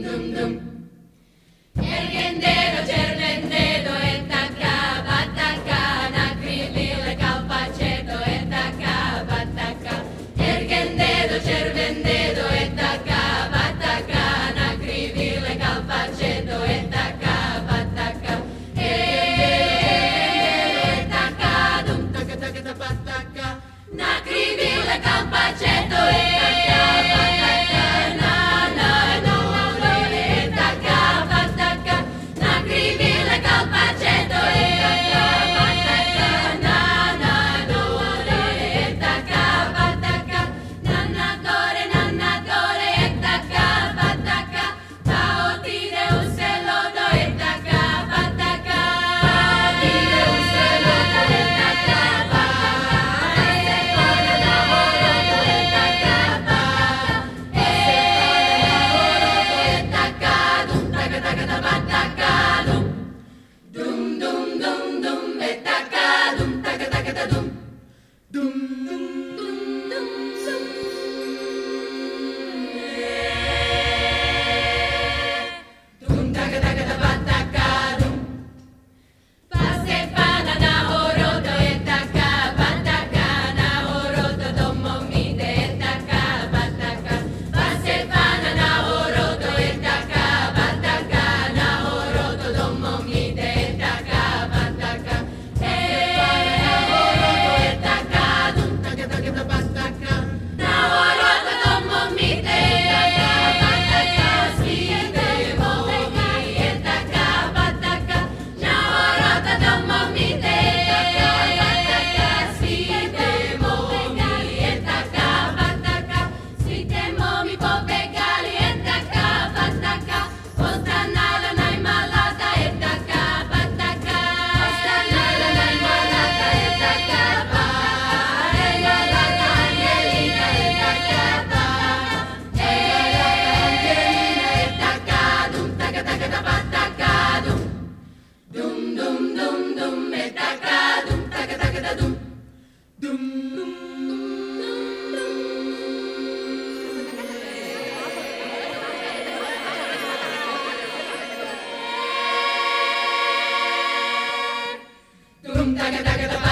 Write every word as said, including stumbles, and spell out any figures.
Ergendero, cervendedo, e tacca, battacca, nacrimile, calpacetto, e tacca, battacca. Ergendedo, cervendedo, e tacca, battacca, nacrimile, calpacetto, e tacca, battacca. E tacca, dum, tacca, tacca, battacca, nacrimile, calpacetto, e tacca, battacca, na, na, no, no, e tacca, battacca, nacrimile, calpacetto, e tacca, battacca, na, na, no, e tacca, battacca, nannatore, nannatore, e tacca, battacca, paotine, un selodo, e tacca, battacca, paotine, un selodo, e tacca, battacca, e para lavoro, e tacca, battacca, e tacca, dum, tacca, tacca, da battacca, dum, dum, dum, dum, dum, e tacca, dum, tacca, tacca, da dum, dum, dum, dum, dum, dum. Dum, tacca, tacca, da battacca, dum. Passe pana na horodo, e tacca, battacca, na horodo, domo mide, e tacca, battacca. Passe pana na horodo, e tacca, battacca, na horodo, domo mide, e tacca, battacca. E na horodo, e tacca, dum, tacca, tacca, da battacca. Na horodo, domo mide, e tacca, battacca, sfide, momi, e tacca, battacca. Na horodo, domo mide, e tacca, battacca, sfide, momi, e tacca, battacca. Sfide, momi, popegali, e tacca, battacca. Ostanala, nai malata, e tacca, battacca. Ostanala, nai malata, e tacca, ba. E malata, Angelina, e tacca, ba. E malata, Angelina, e tacca, dum, tacca, tacca, da battacca, dum. Dum, dum, dum, dum, e tacca, dum, tacca, tacca, da dum. Dum, dum, dum, dum, dum. Dum, tacca, tacca, da